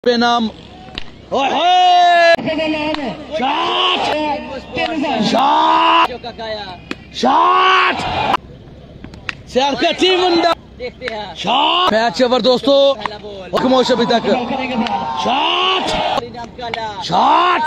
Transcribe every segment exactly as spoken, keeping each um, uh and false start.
पे नाम match over दोस्तों, खामोश अभी तक। Shot shot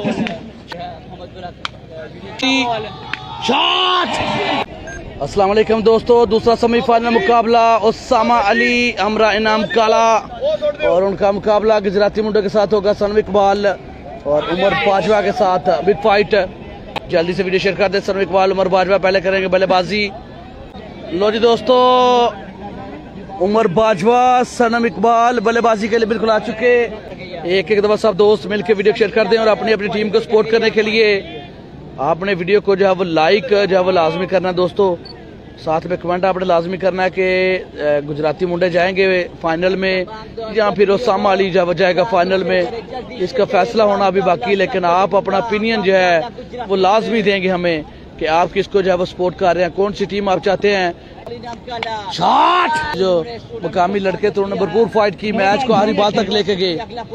shot. अस्सलाम वालेकुम दोस्तों, दूसरा सेमीफाइनल मुकाबला उसामा अली हमरा इनाम काला और उनका मुकाबला गुजराती मुंडे के साथ होगा सनम इकबाल और उमर बाजवा के साथ। Big fight. जल्दी से वीडियो शेयर कर दे। सनम इकबाल उमर बाजवा पहले करेंगे बल्लेबाजी। लो जी दोस्तों, उमर बाजवा सनम इकबाल बल्लेबाजी के लिए बिल्कुल आ चुके। एक एक दफा सब दोस्त मिलकर वीडियो शेयर कर दें और अपनी अपनी टीम को सपोर्ट करने के लिए आपने वीडियो को जो है वो लाइक जो है वो लाजमी करना है दोस्तों। साथ में कमेंट आपने लाजमी करना है कि गुजराती मुंडे जाएंगे फाइनल में या फिर उसामा अली जो जाएगा फाइनल में। इसका फैसला होना अभी बाकी, लेकिन आप अपना ओपिनियन जो है वो लाजमी देंगे हमें कि आप किसको जो है वो सपोर्ट कर रहे हैं, कौन सी टीम आप चाहते हैं। शॉट। जो मुकामी लड़के तो उन्होंने भरपूर फाइट की, मैच को आखिरी बाल तक लेके गए।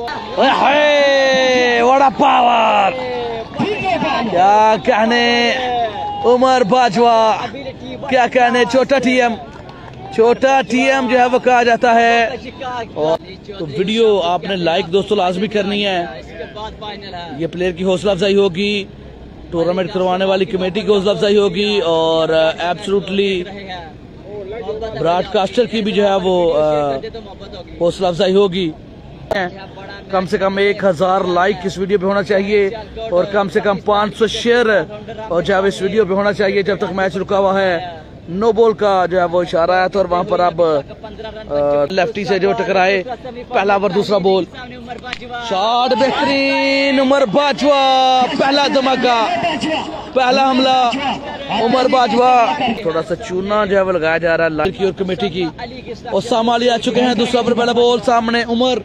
बड़ा पावर, क्या कहने उमर बाजवा, क्या कहने छोटा टीएम, छोटा टीएम जो है वो कहा जाता है। और तो वीडियो आपने लाइक दोस्तों लाजमी करनी है। ये प्लेयर की हौसला अफजाई होगी, टूर्नामेंट करवाने वाली कमेटी की हौसला अफजाई होगी और एब्सोल्युटली ब्रॉडकास्टर की भी जो है वो हौसला अफजाई होगी। कम से कम एक हजार लाइक इस वीडियो पे होना चाहिए और कम से कम पाँच सौ शेयर और जब इस वीडियो पे होना चाहिए जब तक मैच रुका हुआ है। नो बॉल का जो है वो इशारा है तो और वहां पर अब लेफ्टी से जो टकराए, पहला ओवर दूसरा बॉल। शॉट बेहतरीन उमर बाजवा, पहला धमाका, पहला हमला उमर बाजवा। थोड़ा सा चूना जो है वो लगाया जा रहा है लाल की और कमेटी की। और उसामा अली आ चुके हैं, दूसरा ओवर पहला बॉल सामने उमर।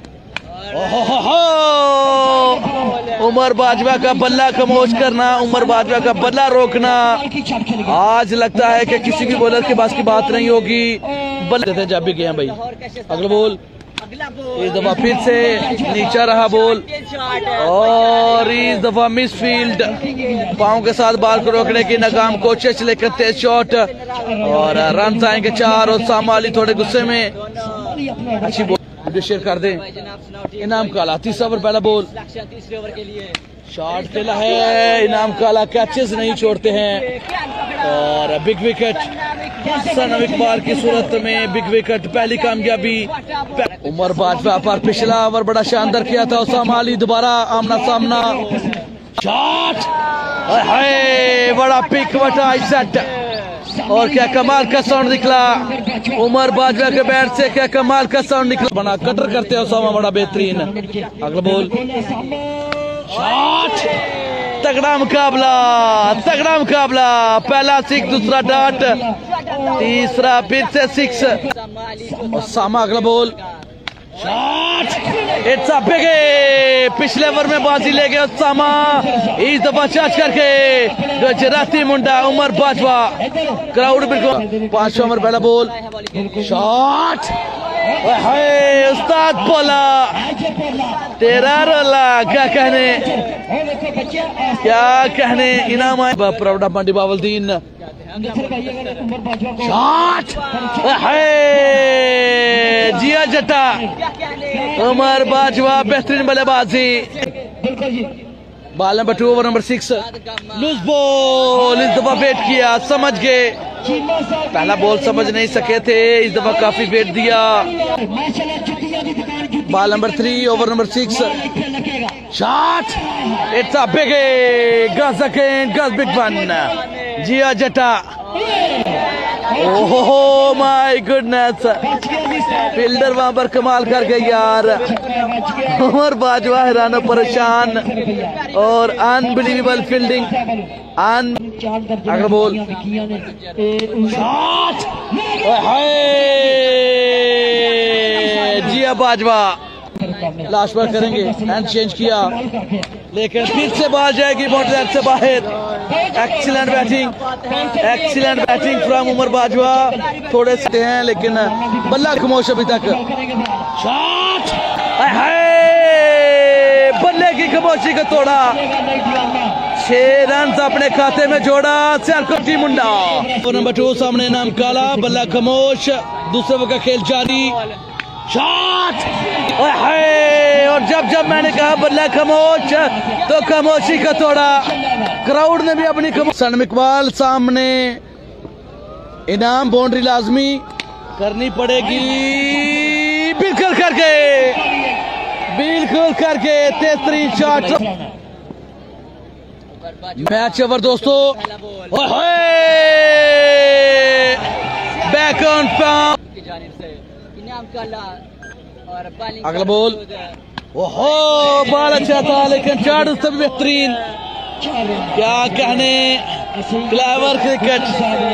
उमर बाजवा का बल्ला खामोश करना, उमर बाजवा का बल्ला रोकना। आज लगता है कि किसी भी बॉलर के पास की बात नहीं होगी। बल्ले देते हैं जब भी गए हैं भाई। अगला बॉल, इस दफा फिर से नीचा रहा बॉल और इस दफा मिस फील्ड। पाँव के साथ बाल को रोकने की नाकाम कोशिश, लेकर तेज शॉट और रन आएंगे चार। और उसामा अली थोड़े गुस्से में, अच्छी बॉल वीडियो शेयर कर दें। इनाम काला तीसरा ओवर पहला बॉल, शॉट खेला है इनाम काला, कैचेस नहीं छोड़ते हैं और बिग विकेट सनम इकबाल की सूरत में बिग विकेट, पहली कामयाबी। उमर बाजवा पर पिछला ओवर बड़ा शानदार किया था उसामा अली, दोबारा आमना सामना। शॉट, बड़ा पिक बटा सेट और क्या कमाल का साउंड निकला उमर बाजवा के बैट से, क्या कमाल का साउंड निकला। बना कटर करते हैं उसामा, बड़ा बेहतरीन। अगला बॉल, शॉट, तगड़ा मुकाबला, तगड़ा मुकाबला। पहला सिक्स, दूसरा डॉट, तीसरा फिर से सिक्स। उसामा अगला ball, shot, it's a big. पिछले ओवर में बाजी ले गए उसामा, इस दफा चार्ज करके गुजराती मुंडा उमर बाजवा। क्राउड बिल्कुल। पांचवा ओवर पहला बॉल, शॉट, उस्ताद बोला तेरा रोला, क्या कहने, क्या कहने। इनाम आए proud of Mandi Bahauddin. Shot, जिया जट्टा उमर बाजवा, बेहतरीन बल्लेबाजी। Ball number two, over number six, loose ball. इस दफा वेट किया, समझ गए, पहला बॉल समझ नहीं सके थे, इस दफा काफी वेट दिया। Ball number three, over number six, shot, it's a big गज अगेन, गज बिग वन, जिया जट्टा। ओहो माय गुडनेस, फील्डर वहां पर कमाल कर गए यार। उमर बाजवा हैरान परेशान और अनबिलीवेबल फील्डिंग। अन अगला बॉल, शॉट, जिया बाजवा लास्ट बार करेंगे, हैंड चेंज किया लेकिन फिर से बाल जाएगी बाउंड्री से बाहर। Excellent batting, excellent batting from Umar Bajwa. थोड़े से हैं लेकिन बल्ला खामोश अभी तक। शॉट, खामोशी को तोड़ा, छह रन अपने खाते में जोड़ा सियालकोटी मुंडा। नंबर टू सामने नाम काला, बल्ला खामोश, दूसरे ओवर का खेल जारी, शॉट और जब जब मैंने कहा बल्ला खामोश तो खामोशी का तोड़ा, क्राउड ने भी अपनी खामोश। सनम इकबाल सामने, इनाम बाउंड्री लाजमी करनी पड़ेगी, बिल्कुल करके बिल्कुल करके तेतरी शॉट। मैच ओवर दोस्तों, बैक ऑन पाम, अगला बॉल, ओहो बॉल अच्छा था लेकिन शॉट उससे भी बेहतरीन, क्या कहने, क्लेवर क्रिकेट।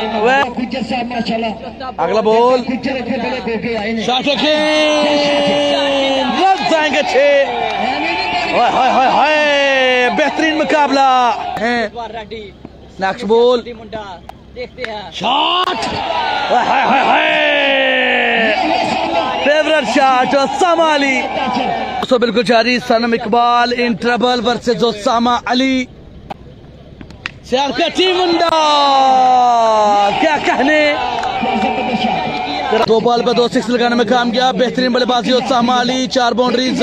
अगला बॉल, शॉट जाएंगे छह, हाय हाय हाय बेहतरीन मुकाबला है। नेक्स्ट बॉल, शॉट, हाय हाय हाय फेवरेट शॉट ओसामा अली। तो बिल्कुल जारी, Sanam Iqbal in trouble versus Osama Ali, Sialkoti मुंडा, क्या कहने। दो बॉल पर दो सिक्स लगाने में कामयाब, बेहतरीन बल्लेबाजी ओसामा अली, चार बाउंड्रीज,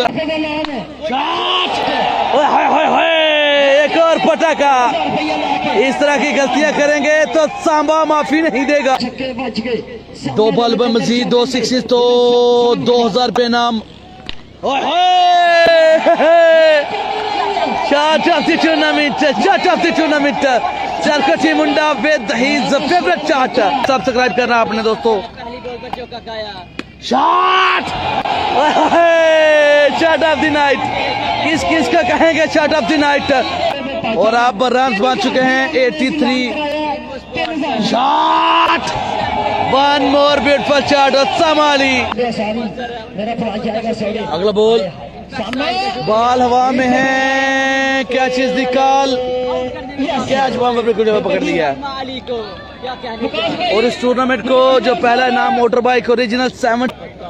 एक और पटाखा। इस तरह की गलतियां करेंगे तो सांबा माफी नहीं देगा। दो बॉल पर मजीद दो सिक्स तो दो हजार रुपये नाम। Shot of the tournament, shot of the tournament, Sialkoti मुंडा with his favourite shot. Subscribe करना आपने दोस्तों। Shot, shot of the night, किस किस का कहेंगे शॉट ऑफ द नाइट। और आप रन बन चुके हैं तिरासी। Shot, one more beautiful shot Osama Ali. अगला बॉल, बॉल हवा में है, catch is the call, catch वहां पर कुछ पकड़ लिया। और इस टूर्नामेंट को जो पहला नाम motor bike original seven.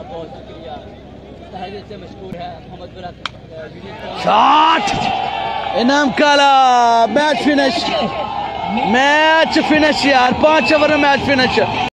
Shot, Inam Kala, match finish, match finish यार, पांच ओवर में मैच फिनिश।